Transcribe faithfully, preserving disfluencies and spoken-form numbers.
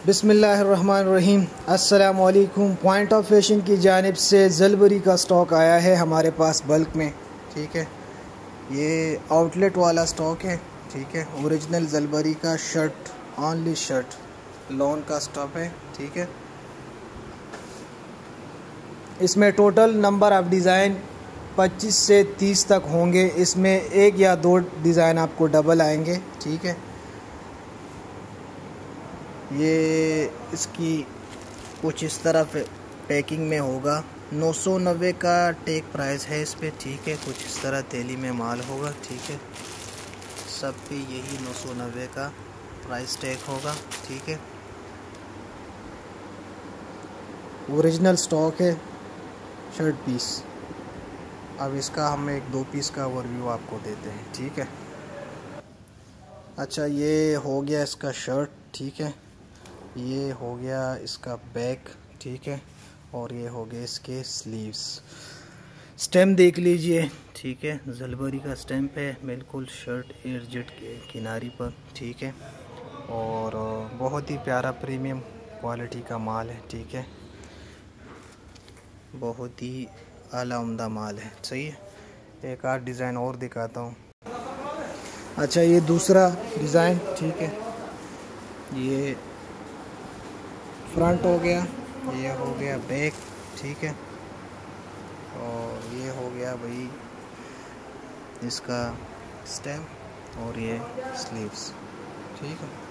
बिस्मिल्लाहिर्रहमानिर्रहीम। अस्सलामुअलैकुम। Point of fashion की जानिब से ज़लबरी का स्टॉक आया है हमारे पास बल्क में। ठीक है, ये आउटलेट वाला स्टॉक है। ठीक है, ओरिजिनल ज़लबरी का शर्ट, ऑनली शर्ट, लॉन का स्टॉक है। ठीक है, इसमें टोटल नंबर ऑफ़ डिज़ाइन पच्चीस से तीस तक होंगे। इसमें एक या दो डिज़ाइन आपको डबल आएंगे। ठीक है, ये इसकी कुछ इस तरह पैकिंग में होगा। नौ सौ नब्बे का टेक प्राइस है इस पे। ठीक है, कुछ इस तरह थैली में माल होगा। ठीक है, सब पे यही नौ सौ नब्बे का प्राइस टैग होगा। ठीक है, ओरिजिनल स्टॉक है शर्ट पीस। अब इसका हम एक दो पीस का ओवरव्यू आपको देते हैं। ठीक है, अच्छा, ये हो गया इसका शर्ट। ठीक है, ये हो गया इसका बैक। ठीक है, और ये हो गए इसके स्लीव्स। स्टैम्प देख लीजिए। ठीक है, ज़लबरी का स्टैम्प है बिल्कुल शर्ट एयरजेट के किनारी पर। ठीक है, और बहुत ही प्यारा प्रीमियम क्वालिटी का माल है। ठीक है, बहुत ही आला उम्दा माल है। सही है, एक आध डिज़ाइन और दिखाता हूँ। अच्छा, ये दूसरा डिज़ाइन। ठीक है, ये फ्रंट हो गया, ये हो गया बैक। ठीक है, और ये हो गया भाई इसका स्टेम, और ये स्लीव्स। ठीक है।